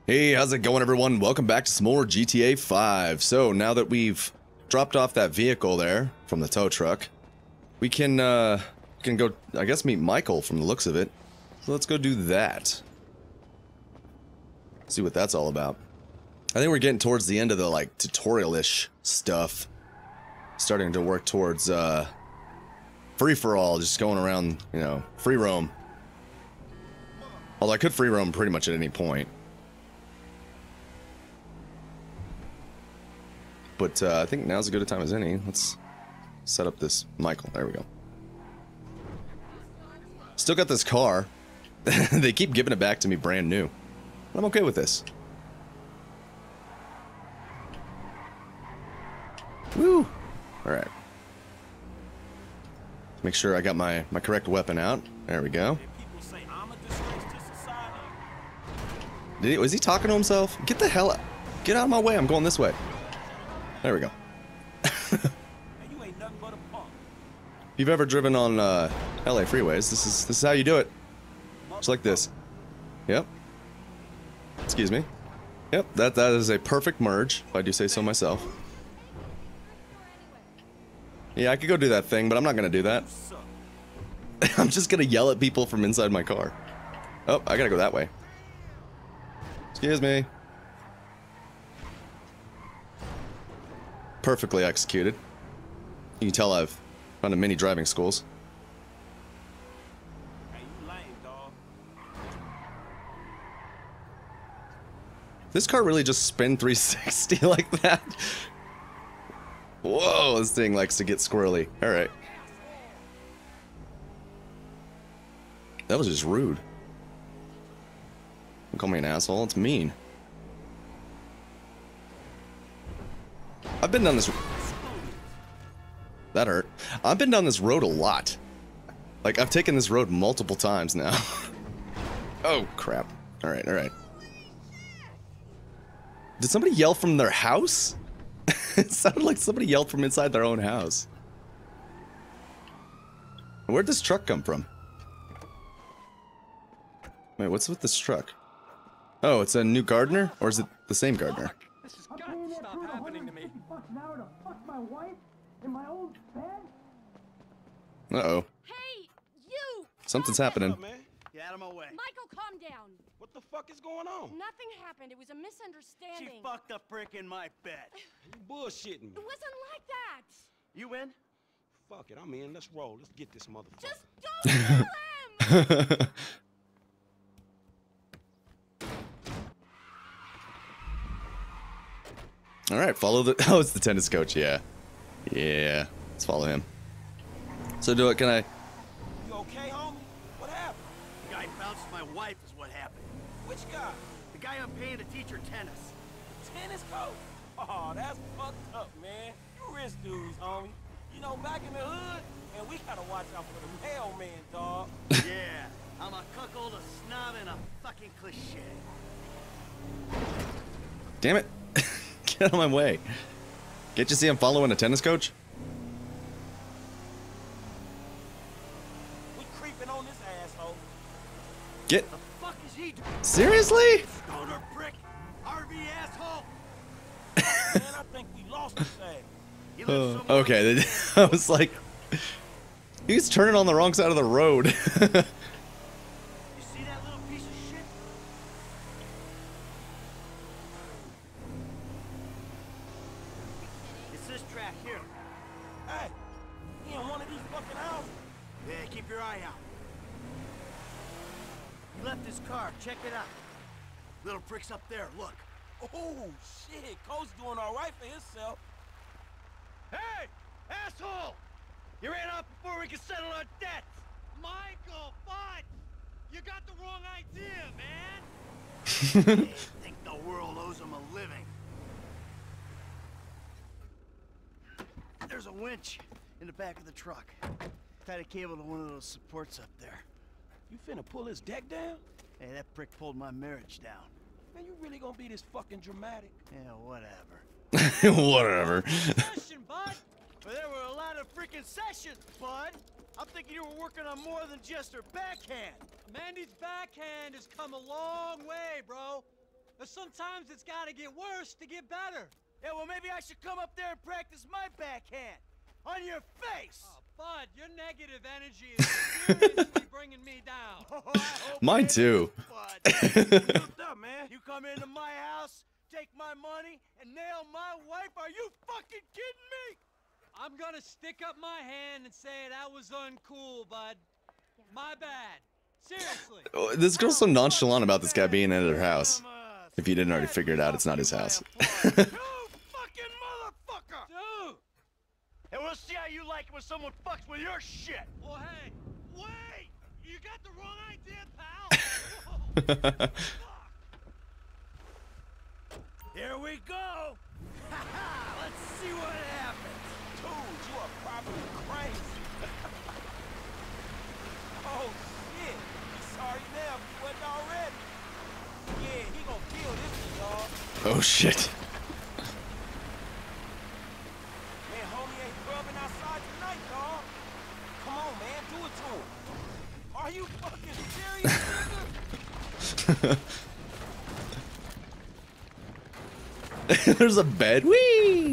Hey, how's it going, everyone? Welcome back to some more GTA 5. So, now that we've dropped off that vehicle there from the tow truck, we can go, I guess, meet Michael from the looks of it. So let's go do that. See what that's all about. I think we're getting towards the end of the, like, tutorial-ish stuff. Starting to work towards, free-for-all, just going around, you know, free roam. Although I could free roam pretty much at any point. But I think now's as good a time as any. Let's set up this Michael. There we go. Still got this car. They keep giving it back to me brand new. I'm okay with this. Woo! Alright. Make sure I got my correct weapon out. There we go. Was he talking to himself? Get the hell out. Get out of my way. I'm going this way. There we go. If you've ever driven on LA freeways, this is how you do it. Just like this. Yep. Excuse me. Yep, that is a perfect merge, if I do say so myself. Yeah, I could go do that thing, but I'm not gonna do that. I'm just gonna yell at people from inside my car. Oh, I gotta go that way. Excuse me. Perfectly executed. You can tell I've gone to many driving schools. Hey, you lame, dog. This car really just spin 360 like that? Whoa, this thing likes to get squirrely. Alright. That was just rude. Don't call me an asshole, it's mean. I've been down this... That hurt. I've been down this road a lot. Like, I've taken this road multiple times now. Oh, crap. Alright, alright. Did somebody yell from their house? It sounded like somebody yelled from inside their own house. Where'd this truck come from? Wait, what's with this truck? Oh, it's a new gardener? Or is it the same gardener? This has got to stop happening to me. Uh-oh. Hey, you! Something's happening. Up, man? Get out of my way. Michael, calm down. What the fuck is going on? Nothing happened. It was a misunderstanding. She fucked a brick in my bed. You bullshitting me. It wasn't like that. You win? Fuck it, I'm in. Let's roll. Let's get this motherfucker. Just don't kill him! Alright, follow the... Oh, it's the tennis coach, yeah. Yeah, let's follow him. So do it, can I... You okay, homie? What happened? The guy bounced my wife is what happened. Which guy? The guy I'm paying to teach her tennis. Tennis coach? Oh, that's fucked up, man. You rich dudes, homie. You know, back in the hood, and we gotta watch out for the mailman, dog. Yeah, I'm a cuckold, a snob, and a fucking cliche. Damn it. Get out of my way. Can't you see I'm following a tennis coach? We creeping on this asshole. Get... The fuck is he doing? Seriously? Stoner brick, RV asshole. Man, I think we lost his ass. He lives somewhere. Okay, I was like... He's turning on the wrong side of the road. You see that little piece of shit? It's this track here. Hey, he in one of these fucking houses. Yeah, keep your eye out. He left his car. Check it out. Little prick's up there. Look. Oh, shit. Coach doing all right for himself. Hey, asshole! You ran off before we could settle our debts. Michael, what? You got the wrong idea, man. They think the world owes them a living. There's a winch in the back of the truck. Tied a cable to one of those supports up there. You finna pull his deck down? Hey, that prick pulled my marriage down. Man, you really gonna be this fucking dramatic? Yeah, whatever. Whatever. Session, bud. But there were a lot of freaking sessions, bud. I'm thinking you were working on more than just her backhand. Mandy's backhand has come a long way, bro. The sometimes it's gotta get worse to get better. Yeah, well, maybe I should come up there and practice my backhand. On your face! Oh, Bud, your negative energy is seriously bringing me down. Oh, I hope Mine it too. is, bud. What's up, man? You come into my house, take my money, and nail my wife? Are you fucking kidding me? I'm gonna stick up my hand and say that was uncool, Bud. My bad. Seriously. Oh, this girl's so nonchalant about this guy being at her house. If you didn't already figure it out, it's not his house. You fucking motherfucker! Dude! And we'll see how you like it when someone fucks with your shit. Well, hey, wait! You got the wrong idea, pal! Whoa. Here we go! Let's see what happens. Dude, you are probably crazy. Oh, shit. He's sorry now if he wasn't already. Yeah, he gonna kill this dog. Oh shit. Man, homie ain't grubbing outside tonight, dog. Come on, man, do it to him. Are you fucking serious, nigga? There's a bed. Whee!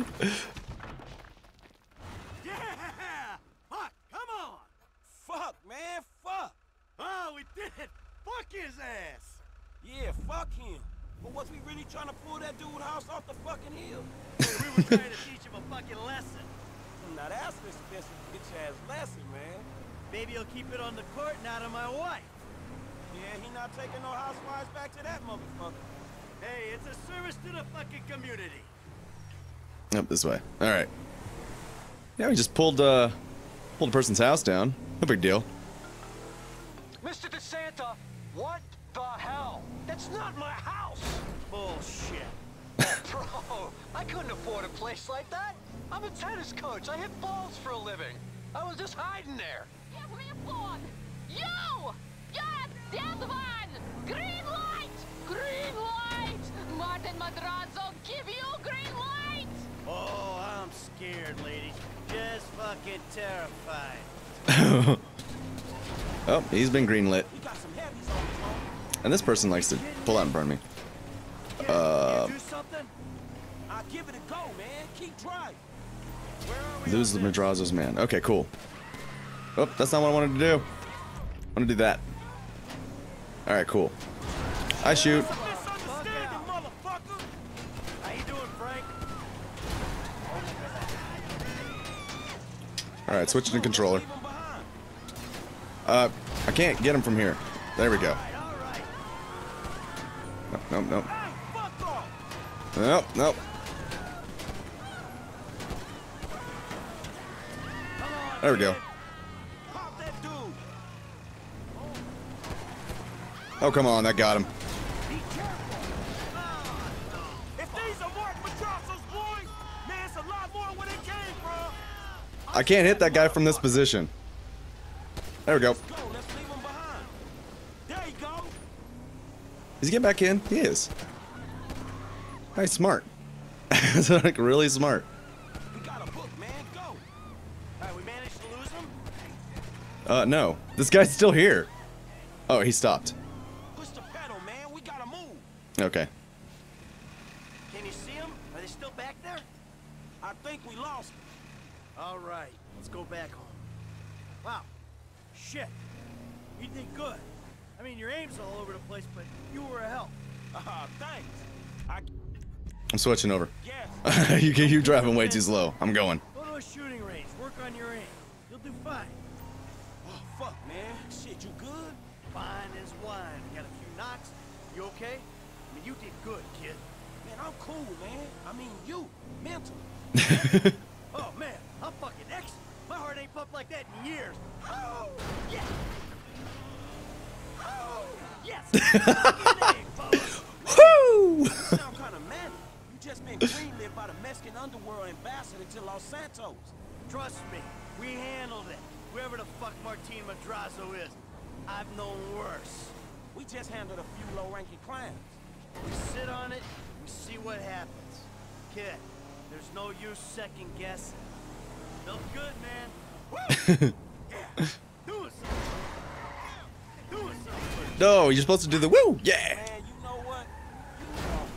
Yeah! Fuck, come on! Fuck, man, fuck! Oh, we did it! Fuck his ass! Yeah, fuck him. But was we really trying to pull that dude's house off the fucking hill? Hey, we were trying to teach him a fucking lesson. Now that's an expensive bitch-ass lesson, man. Maybe he'll keep it on the court and out of my wife. Yeah, he not taking no housewives back to that motherfucker. Hey, it's a service to the fucking community. Up this way. All right. Yeah, we just pulled a person's house down. No big deal. Mr. DeSanta, what the hell? That's not my house! Bullshit. Bro, I couldn't afford a place like that. I'm a tennis coach. I hit balls for a living. I was just hiding there. Give me a phone! You! Yes, that one! Green light! Green light! Martin Madrazo, give you green light! Oh, I'm scared, lady. Just fucking terrified. Oh, he's been greenlit. We got some heavies on his home. And this person likes to pull out in front of me. Do something? I'll give it a go, man. Keep driving. Where are we? Lose the Madrazo's man. Okay, cool. Oh, that's not what I wanted to do. I want to do that. All right, cool. I shoot. Misunderstanding, motherfucker. How you doing, Frank? All right, switching to controller. Leave him behind. I can't get him from here. There we go. All right. Nope, nope, Hey, fuck off. nope. Nope, nope. Come on, There we go. kid. Pop that dude. Oh, come on, that got him. Be careful. If these are Mark Madrazo's boys, man, it's a lot more where they came from. I can't hit that guy from this position. There we go. Let's go. Let's leave him behind. There you go. Is he getting back in? He is. Nice, smart. It's like really smart. We got a book, man. Go. All right, we managed to lose him. No. This guy's still here. Oh, he stopped. Push the pedal, man. We gotta move. Okay. Can you see them? Are they still back there? I think we lost them. All right, let's go back home. Wow. Shit. You did good. I mean, your aim's all over the place, but you were a help. Thanks. I'm switching over. Yes. You're driving way too slow. I'm going. Go to a shooting range. Work on your aim. You'll do fine. Oh, fuck, man. Shit, you good? Fine as wine. Got a few knocks. You okay? I mean, you did good, kid. Man, I'm cool, man. I mean, you. Mentally. Oh, man. I'm fucking excellent. My heart ain't pumped like that in years. Oh, yeah. Oh, yes. Fucking A, folks. Woo! You sound kind of manic. You just been greenlit by the Mexican underworld ambassador to Los Santos. Trust me, we handled it. Whoever the fuck Martin Madrazo is, I've known worse. We just handled a few low-ranking crimes. We sit on it, we see what happens. Kid, there's no use second guessing. Felt good, man. Woo! Yeah, doing something. Doing something. No, you're supposed to do the woo! Yeah! Man, you know what? You are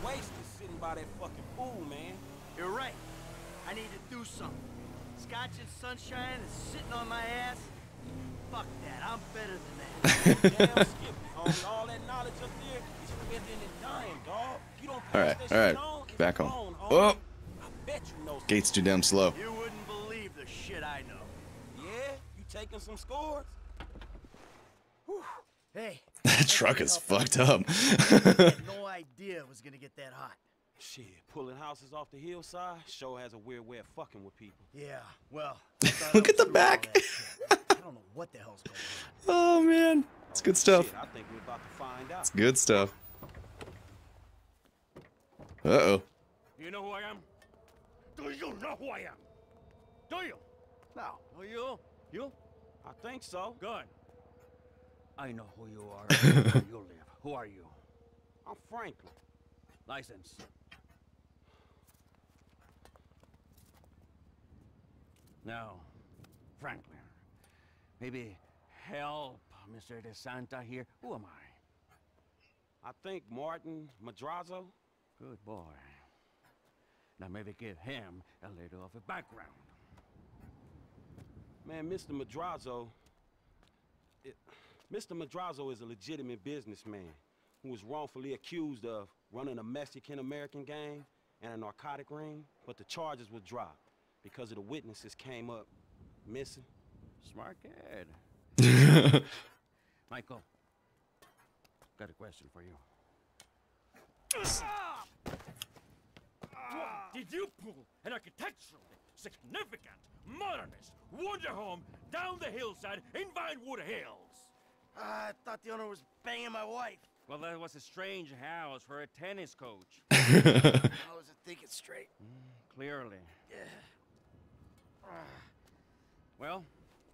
by that fucking pool, man. You're right. I need to do something. Scotch and sunshine is sitting on my ass. Fuck that. I'm better than that. Damn, Skip. All that knowledge up there is spending and dying, dog. You don't pass Alright, that alright. shit on, it's Back home. gone, homie. Oh! I bet you know something. Gate's too damn slow. You wouldn't believe the shit I know. Yeah? You taking some scores? Whew. Hey. That truck is fucked up. I had no idea it was gonna get that hot. Shit, pulling houses off the hillside sure has a weird way of fucking with people. Yeah, well. Look at the back. I don't know what the hell's going Oh on. man, it's good stuff. Shit, I think we're about to find out. It's good stuff. Uh-oh. You know who I am? Do you know who I am? Do you? No. Oh, you? I think so. Good. I know who you are. Where you live. Who are you? I'm Franklin. License. Now, Franklin, maybe help Mr. DeSanta here. Who am I? I think Martin Madrazo. Good boy. Now maybe give him a little of a background. Man, Mr. Madrazo... Mr. Madrazo is a legitimate businessman who was wrongfully accused of running a Mexican-American gang and a narcotic ring, but the charges were dropped because of the witnesses came up missing. Smart kid. Michael, got a question for you. Did you pull an architecturally significant, modernist wonder home down the hillside in Vinewood Hills? I thought the owner was banging my wife. Well, that was a strange house for a tennis coach. I wasn't thinking straight. Clearly. Yeah. Well,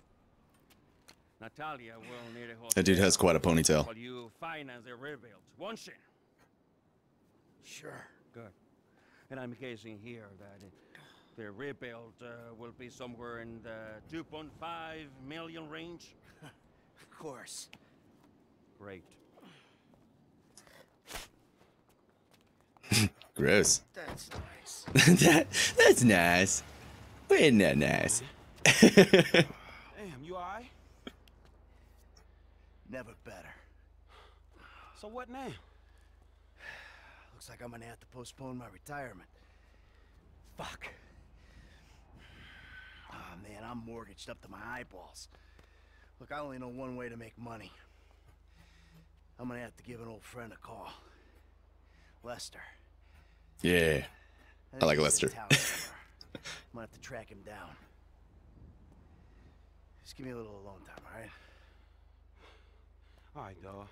Natalia will need a hotel. That dude has quite a ponytail. While you finance the rebuild, won't she? Sure. Good. And I'm guessing here that the rebuild will be somewhere in the 2.5 million range. Of course. Great. Gross. That's nice. That's nice. Isn't that nice? Damn, you alright? Never better. So what now? Looks like I'm gonna have to postpone my retirement. Fuck. Oh man, I'm mortgaged up to my eyeballs. Look, I only know one way to make money. I'm gonna have to give an old friend a call. Lester. Yeah. I like think he's Lester. in town somewhere. I'm gonna have to track him down. Just give me a little alone time, alright? Alright, dawg.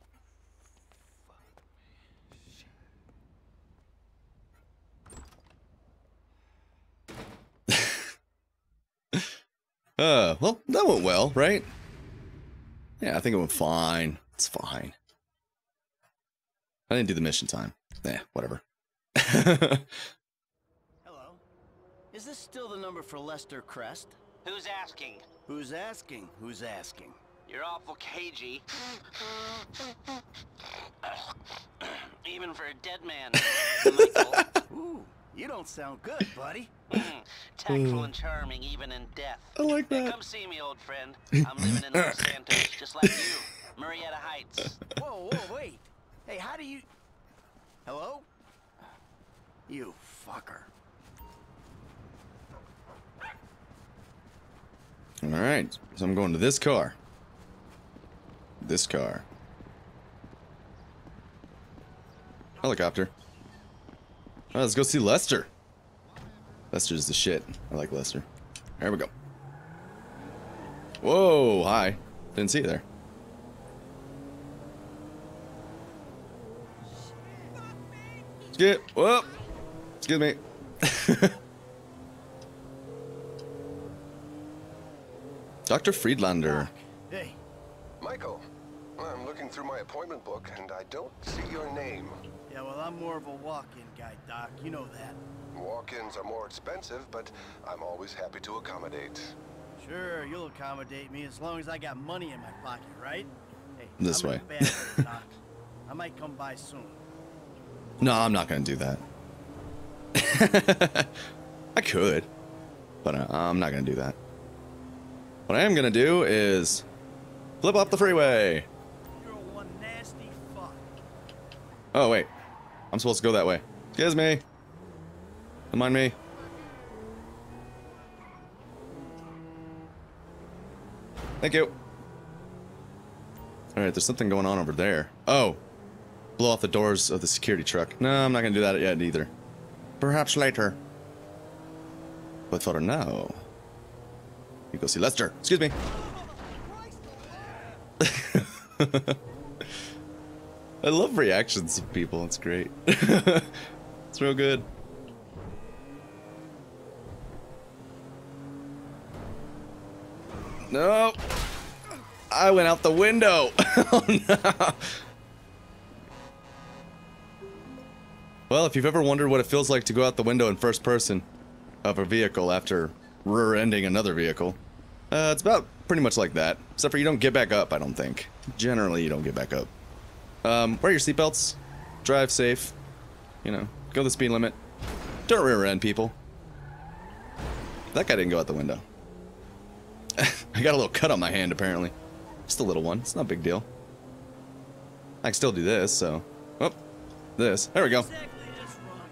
Well, that went well, right? Yeah, I think it went fine. It's fine. I didn't do the mission time. Whatever. Hello. Is this still the number for Lester Crest? Who's asking? Who's asking? Who's asking? You're awful cagey. Even for a dead man, Michael. Ooh, you don't sound good, buddy. Tactful and charming even in death. I like Hey, that. come see me, old friend. I'm living in Los Santos, just like you. Marietta Heights. Whoa, wait. Hey, how do you... Hello? You fucker. Alright, so I'm going to this car. This car. Helicopter. Oh, let's go see Lester. Lester's the shit. I like Lester. There we go. Whoa, hi. Didn't see you there. Skip. Whoa. Excuse me. Dr. Friedlander. Hey, Michael, I'm looking through my appointment book and I don't see your name. yeah, well, I'm more of a walk-in guy, Doc. You know that. Walk-ins are more expensive, but I'm always happy to accommodate. Sure, you'll accommodate me as long as I got money in my pocket, right? Hey, This I'm way. in a bad way, Doc. I might come by soon. No, I'm not gonna do that. I could, but I'm not gonna do that. What I am gonna do is flip off the freeway. You're one nasty fuck. Oh wait, I'm supposed to go that way. Excuse me. Don't mind me. Thank you. Alright, there's something going on over there. Oh. Blow off the doors of the security truck. No, I'm not gonna do that yet either. Perhaps later. But for now, you go see Lester. Excuse me. I love reactions of people. It's great. It's real good. No. I went out the window. Oh no. Well, if you've ever wondered what it feels like to go out the window in first person of a vehicle after rear-ending another vehicle, it's about pretty much like that. Except for you don't get back up, I don't think. Generally, you don't get back up. Wear your seatbelts. Drive safe. You know, go the speed limit. Don't rear-end people. That guy didn't go out the window. I got a little cut on my hand, apparently. Just a little one. It's not a big deal. I can still do this, so... Oh, this. There we go. Exactly what's wrong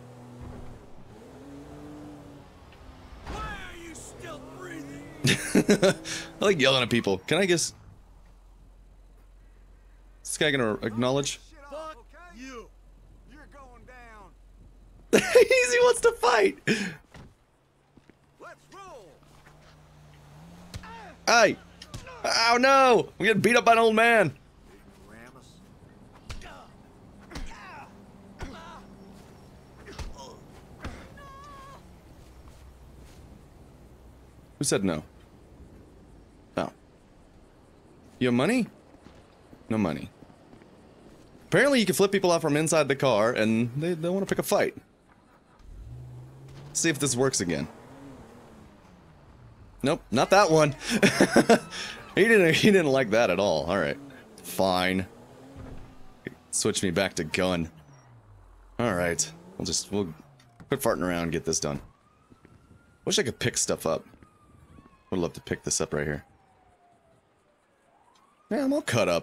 with you? Why are you still breathing? I like yelling at people. Can I guess... Is this guy gonna acknowledge? Fuck you. You're going down. Easy wants to fight! Let's roll. Hey! Oh no! I'm getting beat up by an old man! Who said no? Oh. You have money? No money. Apparently you can flip people out from inside the car and they want to pick a fight. Let's see if this works again. Nope, not that one. He didn't like that at all. Alright. Fine. Switch me back to gun. Alright. We'll quit farting around and get this done. Wish I could pick stuff up. Would love to pick this up right here. Yeah, I'm all cut up.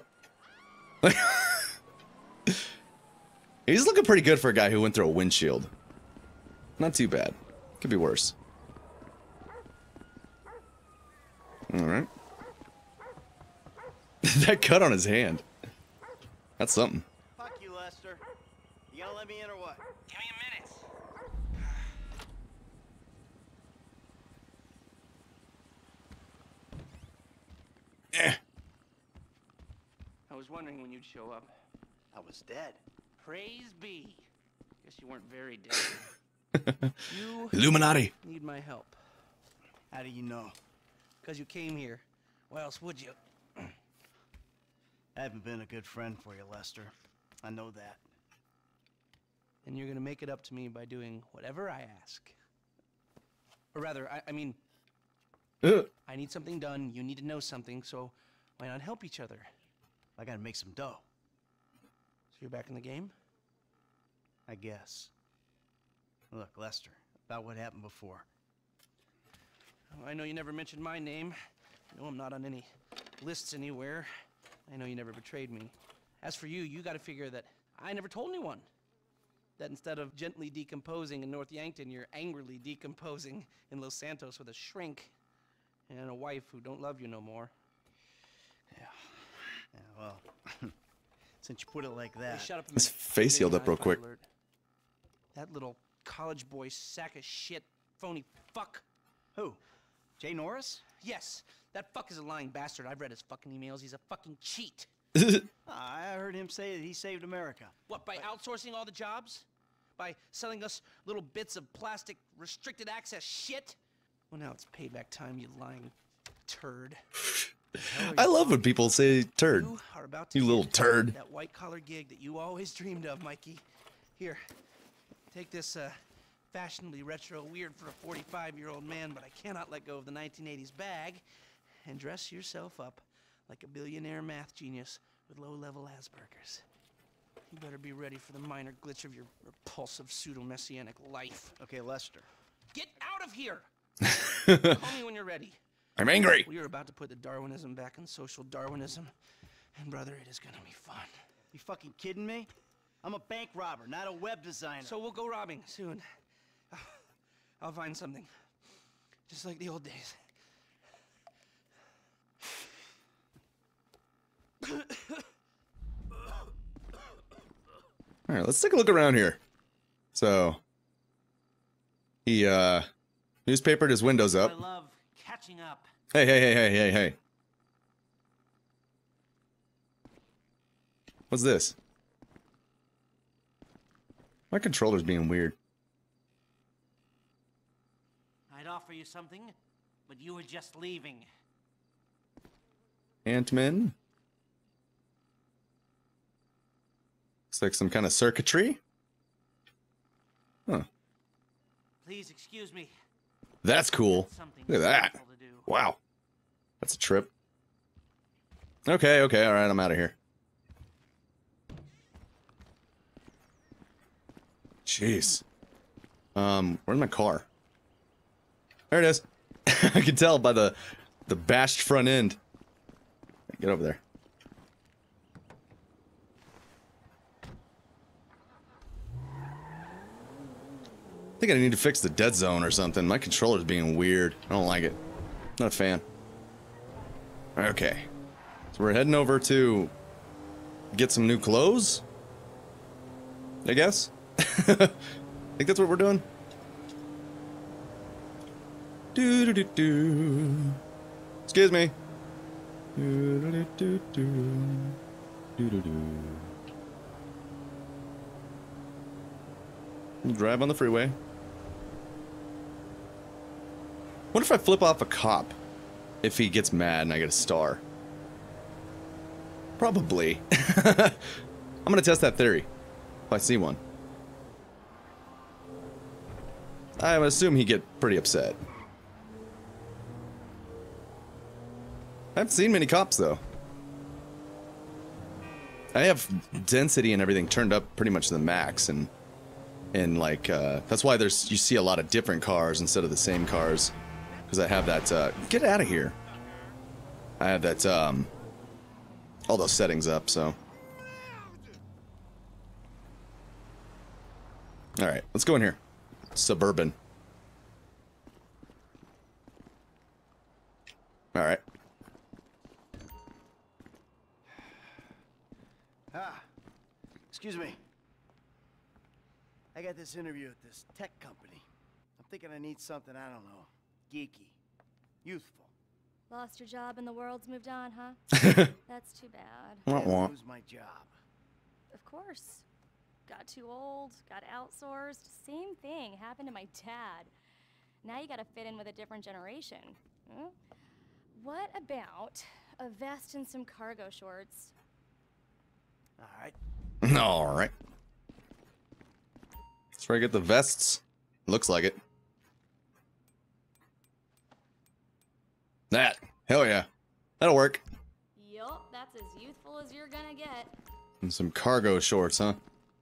He's looking pretty good for a guy who went through a windshield. Not too bad. Could be worse. Alright. That cut on his hand. That's something. Fuck you, Lester. You gonna let me in or what? Give me a minute. I was wondering when you'd show up. I was dead. Praise be. Guess you weren't very dead. You Illuminati. need my help. How do you know? Because you came here. Why else would you? I haven't been a good friend for you, Lester. I know that. And you're gonna make it up to me by doing whatever I ask. Or rather, I mean, I need something done, you need to know something, so why not help each other? I gotta make some dough. So you're back in the game? I guess. Look, Lester, about what happened before. I know you never mentioned my name. I know I'm not on any lists anywhere. I know you never betrayed me. As for you, you gotta figure that I never told anyone. That instead of gently decomposing in North Yankton, you're angrily decomposing in Los Santos with a shrink and a wife who don't love you no more. Yeah, well, since you put it like Hey, that. shut up a His minute. face healed up real Wi-Fi quick. alert. That little college boy sack of shit, phony fuck. Who? Jay Norris? Yes, that fuck is a lying bastard. I've read his fucking emails. He's a fucking cheat. I heard him say that he saved America. What, by outsourcing all the jobs? By selling us little bits of plastic restricted access shit? Well, now it's payback time, you lying turd. I love when people say turd. You are about to You little get turd. that white collar gig that you always dreamed of, Mikey. Here, take this fashionably retro weird for a 45-year-old man, but I cannot let go of the 1980s bag, and dress yourself up like a billionaire math genius with low-level Asperger's. You better be ready for the minor glitch of your repulsive pseudo-messianic life. Okay, Lester. Get out of here! Call me when you're ready. I'm angry. We are about to put the Darwinism back in social Darwinism. And brother, it is gonna be fun. You fucking kidding me? I'm a bank robber, not a web designer. So we'll go robbing soon. I'll find something. Just like the old days. All right, let's take a look around here. So, he, newspapered his windows up. I love catching up. Hey. What's this? My controller's being weird. I'd offer you something, but you were just leaving. Ant-Man. Looks like some kind of circuitry. Huh. Please excuse me. That's cool. Something Look at that. simple to do. Wow. That's a trip. Okay, all right, I'm out of here. Jeez. Where's my car? There it is. I can tell by the bashed front end. Get over there. I think I need to fix the dead zone or something. My controller's being weird. I don't like it. Not a fan. Okay. So we're heading over to get some new clothes? I guess? I think that's what we're doing. Do-do-do-do. Excuse me. Do-do-do-do-do. Do-do-do. Drive on the freeway. What if I flip off a cop if he gets mad and I get a star? Probably. I'm gonna test that theory if I see one. I would assume he'd get pretty upset. I haven't seen many cops though. I have density and everything turned up pretty much to the max, and like that's why you see a lot of different cars instead of the same cars, because I have that get out of here. I have that all those settings up, so. All right, let's go in here. Suburban. All right. Excuse me. I got this interview at this tech company. I'm thinking I need something, I don't know, geeky, youthful. Lost your job and the world's moved on, huh? That's too bad. Can't lose my job. Of course. Got too old, got outsourced. Same thing happened to my dad. Now you gotta fit in with a different generation. Hmm? What about a vest and some cargo shorts? All right. All right. That's where I get the vests. Looks like it. That. Hell yeah. That'll work. Yup, that's as youthful as you're gonna get. And some cargo shorts, huh?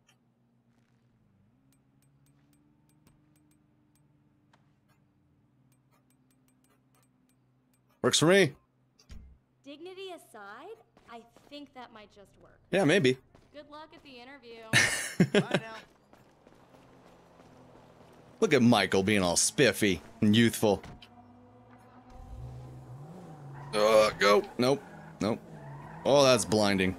Works for me. Dignity aside, I think that might just work. Yeah, maybe. Good luck at the interview. Bye now. Look at Michael being all spiffy and youthful. Go. Nope. Nope. Oh, that's blinding.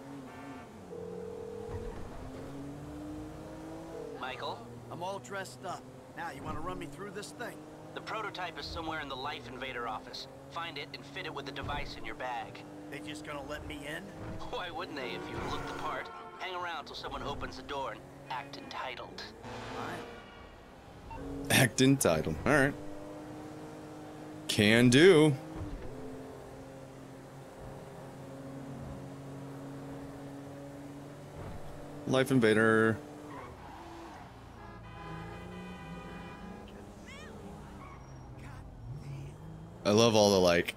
Michael, I'm all dressed up. Now, you want to run me through this thing? the prototype is somewhere in the Life Invader office. Find it and fit it with the device in your bag. They just gonna let me in? Why wouldn't they if you look the part? Hang around till someone opens the door and act entitled. Act entitled. Alright. Can do. Life Invader. I love all the, like,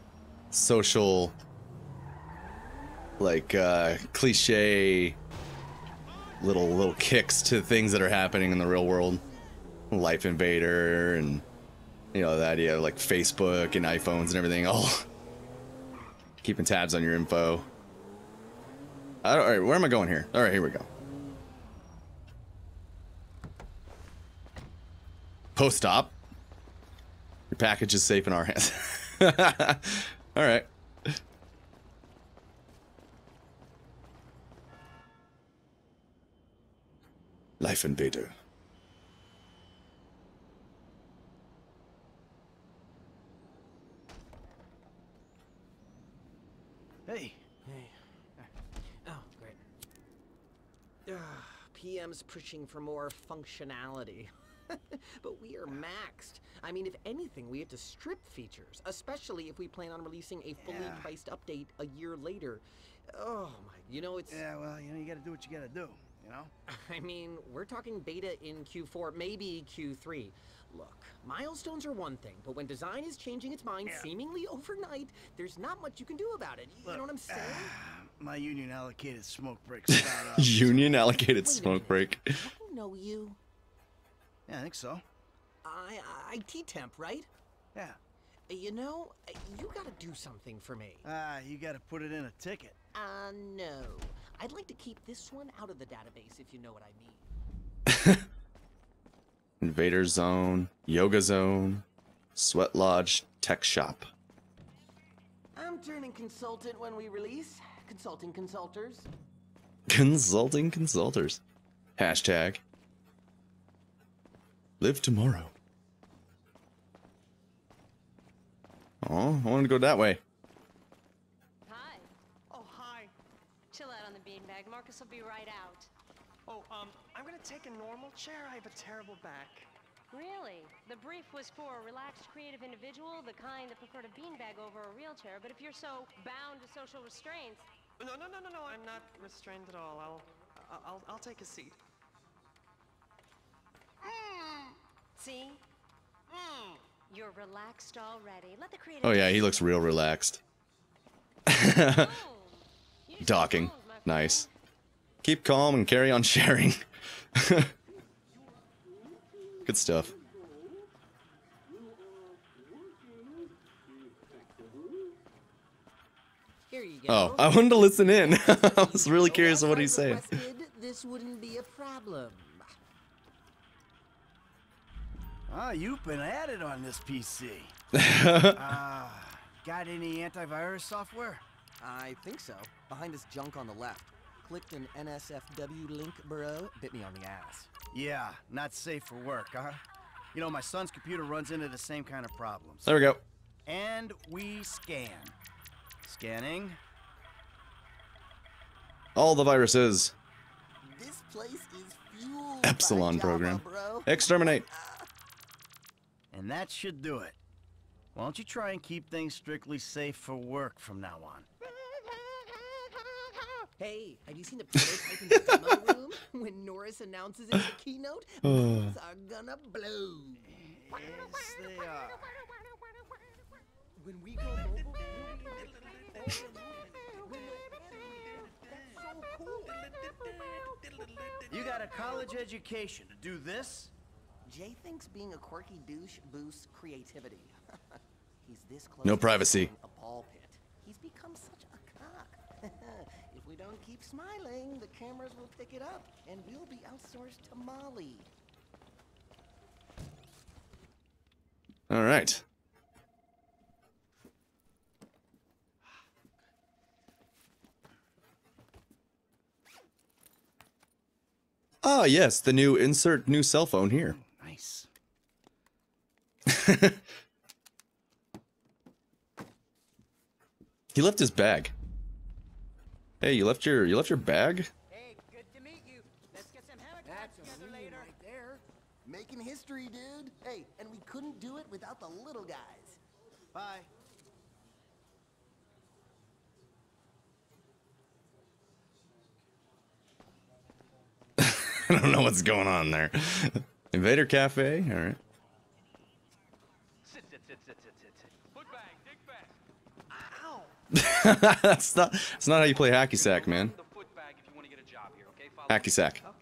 social, like, cliche little kicks to things that are happening in the real world. Life Invader and, you know, the idea of like Facebook and iPhones and everything, all keeping tabs on your info. All right, where am I going here? All right, here we go. Post-op. Your package is safe in our hands. All right. Life Invader. Hey. Oh, great. PM's pushing for more functionality. But we are maxed. I mean, if anything, we have to strip features, especially if we plan on releasing a fully priced update a year later. Oh my, you know, it's... Yeah, well, you know, you gotta do what you gotta do, you know? I mean, we're talking beta in Q4, maybe Q3. Look, milestones are one thing, but when design is changing its mind seemingly overnight, there's not much you can do about it. You know what I'm saying? My union allocated smoke breaks. Union allocated smoke break. I know you. Yeah, I think so. IT temp, right? Yeah. You know, you gotta do something for me. You gotta put it in a ticket. No. I'd like to keep this one out of the database, if you know what I mean. Invader Zone, Yoga Zone, Sweat Lodge, Tech Shop. I'm turning consultant when we release. Consulting consulters. Consulting consulters. Hashtag. Live tomorrow. Oh, I want to go that way. Hi. Oh, hi. Chill out on the beanbag. Marcus will be right out. Oh, I'm gonna take a normal chair. I have a terrible back. Really? The brief was for a relaxed, creative individual, the kind that preferred a beanbag over a real chair. But if you're so bound to social restraints... No. I'm not restrained at all. I'll take a seat. See? You're relaxed already. Let the creative... Oh yeah, he looks real relaxed. Docking. Nice. Keep calm and carry on sharing. Good stuff. Here you go. Oh, I wanted to listen in. I was really curious of what he's saying. This wouldn't be a problem. Ah, you've been at it on this PC. Got any antivirus software? I think so. Behind this junk on the left. Clicked an NSFW link, bro. Bit me on the ass. Yeah, not safe for work, huh? You know, my son's computer runs into the same kind of problems. There we go. And we scan. Scanning. All the viruses. This place is fueled Epsilon by program. Java, bro. Exterminate. And that should do it. Why don't you try and keep things strictly safe for work from now on? Hey, have you seen the prototype in the demo room? When Norris announces in the keynote, things are gonna blow. Yes, they are. When we go mobile, that's so cool. You got a college education to do this? Jay thinks being a quirky douche boosts creativity. He's this close No to privacy. becoming a ball pit. He's become such a cock. If we don't keep smiling, the cameras will pick it up, and we'll be outsourced to Molly. All right. Ah, yes, the new insert new cell phone here. Nice. He left his bag. Hey, you left your bag? Hey, good to meet you. Let's get some haircuts together later. Right there. Making history, dude. Hey, and we couldn't do it without the little guys. Bye. I don't know what's going on there. Invader Cafe, all right. Sit. Foot bag, dig fast. Ow! That's not how you play hacky sack, man. The foot bag if you want to get a job here, okay? Hacky sack. Okay.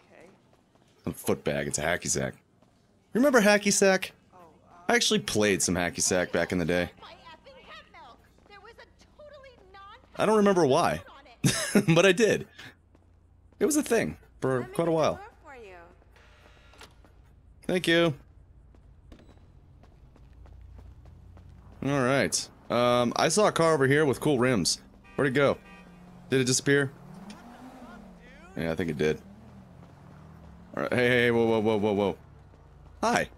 A foot bag. It's a hacky sack. Remember hacky sack? I actually played some hacky sack back in the day. I don't remember why, but I did. It was a thing for quite a while. Thank you. All right. I saw a car over here with cool rims. Where'd it go? Did it disappear? Yeah, I think it did. All right. Hey, hey, whoa, whoa, whoa, whoa, whoa. Hi.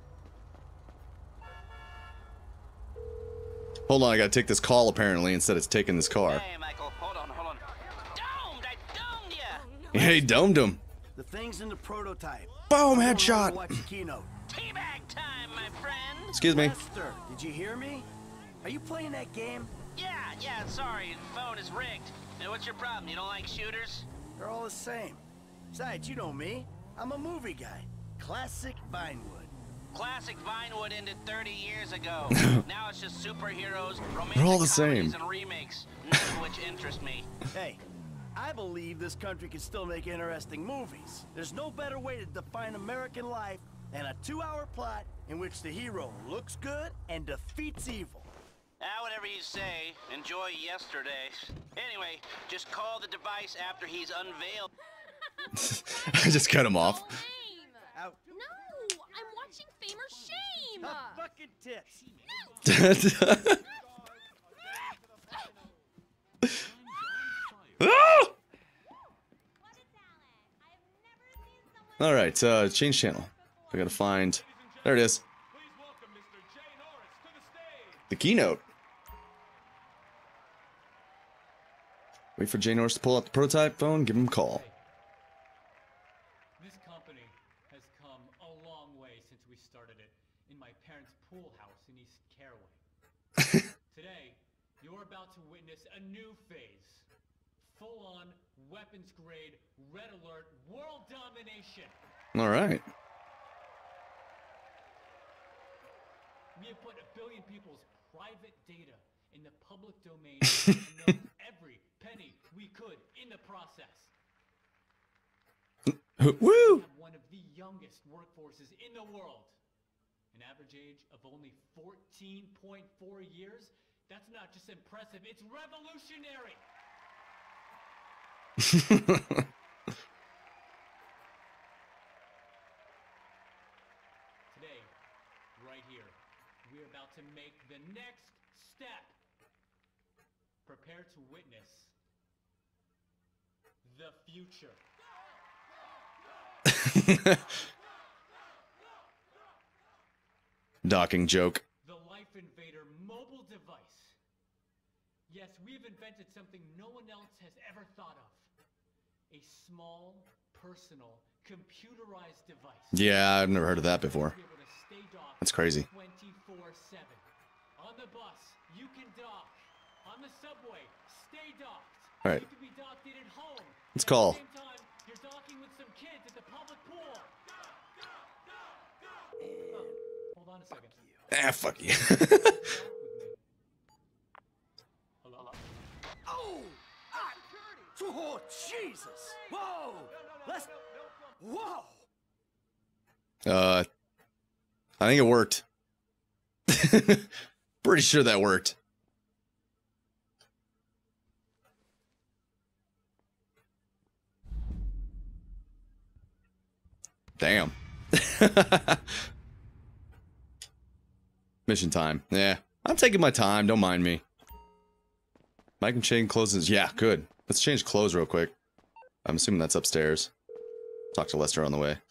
Hold on, I gotta take this call apparently instead of taking this car. Hey, Michael, hold on. Domed! I domed ya! Hey, domed him. The thing's in the prototype. Boom, headshot. Watch the keynote. Teabag time, my friend! Excuse me. Lester, did you hear me? Are you playing that game? Yeah, sorry, the phone is rigged. Now, what's your problem? You don't like shooters? They're all the same. Besides, you know me. I'm a movie guy. Classic Vinewood. Classic Vinewood ended 30 years ago. Now it's just superheroes, They're all the romantic comedies, same. and remakes, none of which interest me. Hey, I believe this country can still make interesting movies. There's no better way to define American life than a 2-hour plot in which the hero looks good and defeats evil. Whatever you say. Enjoy yesterday. Anyway, just call the device after he's unveiled. I just cut him off. Out. No, I'm watching Fame or Shame. Fucking tits. All right, change channel. I gotta find. There it is. The keynote. Wait for Jay Norris to pull out the prototype phone. Give him a call. This company has come a long way since we started it in my parents' pool house in East Caraway. Today, you're about to witness a new phase. Full-on, weapons-grade, red alert, world domination. All right. We have put 1 billion people's private data in the public domain and milked every penny we could in the process. Woo! We have one of the youngest workforces in the world. An average age of only 14.4 years. That's not just impressive, it's revolutionary. Today, right here, we're about to make the next step. Prepare to witness the future. Docking joke. The Life Invader mobile device. Yes, we've invented something no one else has ever thought of. A small, personal, computerized device. Yeah, I've never heard of that before. That's crazy. 24/7. On the bus, you can dock. On the subway, stay docked. All right. You can be docked in at home. Let's call. At the same time, you're docking with some kids at the public pool. Oh, hold on a second. Ah, fuck you. Hello? Oh! Oh, Jesus! Whoa! Let's... Whoa! I think it worked. Pretty sure that worked. Damn. Mission time. Yeah. I'm taking my time. Don't mind me. Mike and Shane closes. Yeah, good. Let's change clothes real quick. I'm assuming that's upstairs. Talk to Lester on the way.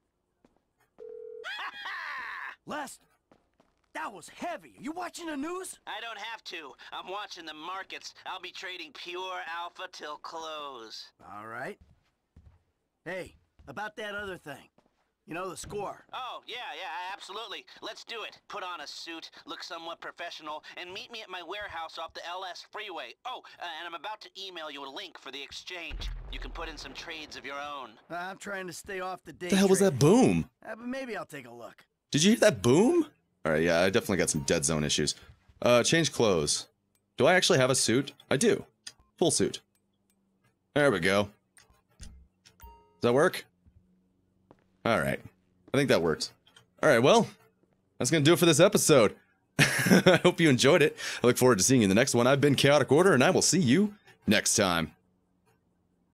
Lester, that was heavy. You watching the news? I don't have to. I'm watching the markets. I'll be trading pure alpha till close. All right. Hey, about that other thing. You know, the score. Oh, yeah, absolutely. Let's do it. Put on a suit, look somewhat professional, and meet me at my warehouse off the LS freeway. Oh, and I'm about to email you a link for the exchange. You can put in some trades of your own. I'm trying to stay off the day. What the hell was that boom? But maybe I'll take a look. Did you hear that boom? Alright, yeah, I definitely got some dead zone issues. Change clothes. Do I actually have a suit? I do. Full suit. There we go. Does that work? All right. I think that works. All right, well, that's going to do it for this episode. I hope you enjoyed it. I look forward to seeing you in the next one. I've been Chaotic Order, and I will see you next time.